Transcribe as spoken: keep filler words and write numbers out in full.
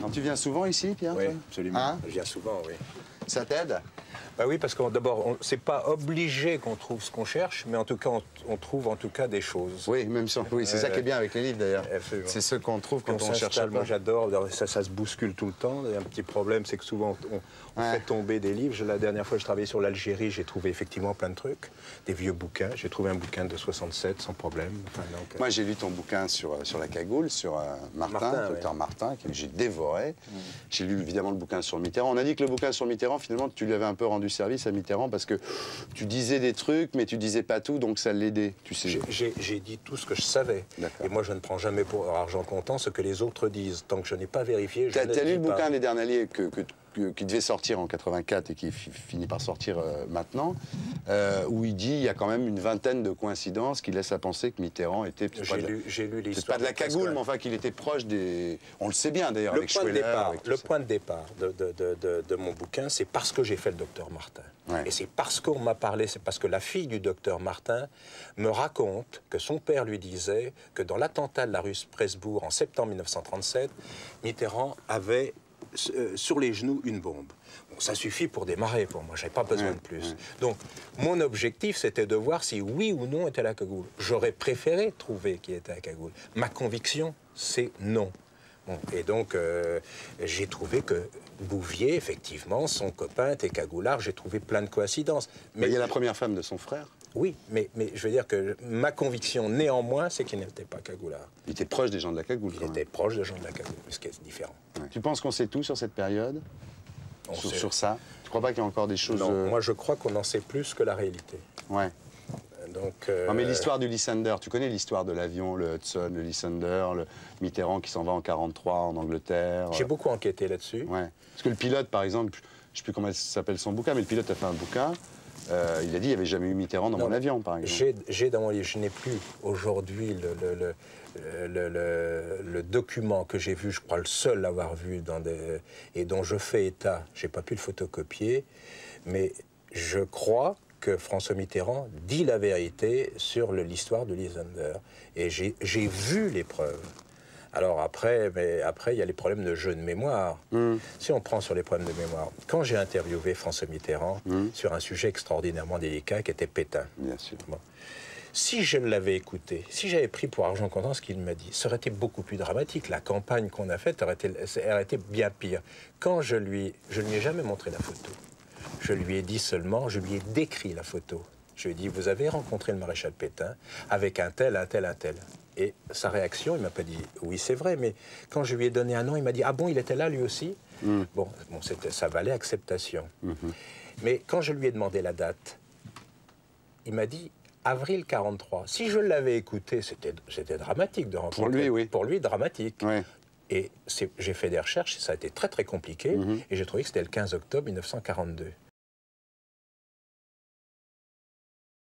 Tu viens souvent ici, Pierre? Oui, absolument. Hein? Je viens souvent, oui. Ça t'aide? Bah oui, parce que d'abord, c'est pas obligé qu'on trouve ce qu'on cherche, mais en tout cas, on, on trouve en tout cas des choses. Oui, même si on... oui, c'est euh, ça qui est bien avec les livres d'ailleurs. C'est ce qu'on trouve quand on, on cherche. Moi, j'adore. Ça, ça se bouscule tout le temps. Et un petit problème, c'est que souvent, on, on ouais. fait tomber des livres. La dernière fois, je travaillais sur l'Algérie, j'ai trouvé effectivement plein de trucs, des vieux bouquins. J'ai trouvé un bouquin de soixante-sept sans problème. Enfin, donc, moi, j'ai lu ton bouquin sur sur la cagoule, sur euh, Martin, Martin, docteur ouais. Martin, que j'ai dévoré. Mmh. J'ai lu évidemment le bouquin sur Mitterrand. On a dit que le bouquin sur Mitterrand, finalement, tu lui avais un peu rendu service à Mitterrand parce que tu disais des trucs, mais tu disais pas tout, donc ça l'aidait, tu sais. J'ai dit tout ce que je savais. Et moi, je ne prends jamais pour argent comptant ce que les autres disent. Tant que je n'ai pas vérifié, je ne dis pas. Tu as lu le bouquin des Derniers que, que, que, qui devait sortir en quatre-vingt-quatre et qui finit par sortir euh, maintenant, euh, où il dit il y a quand même une vingtaine de coïncidences qui laissent à penser que Mitterrand était peut-être pas, lu, lu pas de la cagoule, mais enfin qu'il était proche des... On le sait bien d'ailleurs avec Schweller. Le point de départ de, de, de, de, de mon bouquin, c'est parce que j'ai fait le docteur Martin. Ouais. Et c'est parce qu'on m'a parlé, c'est parce que la fille du docteur Martin me raconte que son père lui disait que dans l'attentat de la rue Presbourg en septembre mille neuf cent trente-sept, Mitterrand avait euh, sur les genoux une bombe. Bon, ça suffit pour démarrer pour moi, j'avais pas besoin ouais, de plus. Ouais. Donc mon objectif, c'était de voir si oui ou non était la cagoule. J'aurais préféré trouver qui était la cagoule. Ma conviction, c'est non. Bon, et donc, euh, j'ai trouvé que Bouvier, effectivement, son copain était cagoulard. J'ai trouvé plein de coïncidences. Mais il y a la première femme de son frère. Oui, mais, mais je veux dire que ma conviction, néanmoins, c'est qu'il n'était pas cagoulard. Il était proche des gens de la cagoule. Il était proche des gens de la cagoule, ce qui est différent. Ouais. Tu penses qu'on sait tout sur cette période? On sur, sait... sur ça? Tu crois pas qu'il y a encore des choses... Non, euh... moi je crois qu'on en sait plus que la réalité. Ouais. Donc, euh... non, mais l'histoire du Lysander, tu connais l'histoire de l'avion, le Hudson, le Lysander, le Mitterrand qui s'en va en quarante-trois en Angleterre. J'ai beaucoup enquêté là-dessus. Ouais. Parce que le pilote, par exemple, je ne sais plus comment s'appelle son bouquin, mais le pilote a fait un bouquin. Euh, il a dit qu'il n'y avait jamais eu Mitterrand dans non, mon avion, par exemple. J'ai dans mon livre, je n'ai plus aujourd'hui le, le, le, le, le, le document que j'ai vu, je crois le seul à avoir vu, dans des, et dont je fais état. Je n'ai pas pu le photocopier, mais je crois que François Mitterrand dit la vérité sur l'histoire de Lysander. Et j'ai vu les preuves. Alors après, mais après, il y a les problèmes de jeu de mémoire. Mm. Si on prend sur les problèmes de mémoire, quand j'ai interviewé François Mitterrand mm. sur un sujet extraordinairement délicat qui était Pétain. Bien sûr. Bon. Si je l'avais écouté, si j'avais pris pour argent comptant ce qu'il m'a dit, ça aurait été beaucoup plus dramatique. La campagne qu'on a faite aurait été, aurait été bien pire. Quand je lui, je ne lui ai jamais montré la photo. Je lui ai dit seulement, je lui ai décrit la photo. Je lui ai dit, vous avez rencontré le maréchal Pétain avec un tel, un tel, un tel. Et sa réaction, il m'a pas dit, oui, c'est vrai, mais quand je lui ai donné un nom, il m'a dit, ah bon, il était là lui aussi mm. Bon, bon ça valait acceptation. Mm-hmm. Mais quand je lui ai demandé la date, il m'a dit, avril quarante-trois. Si je l'avais écouté, c'était dramatique de rencontrer. Pour lui, oui. Pour lui, dramatique. Ouais. Et j'ai fait des recherches, ça a été très très compliqué, mm-hmm. et j'ai trouvé que c'était le quinze octobre mille neuf cent quarante-deux.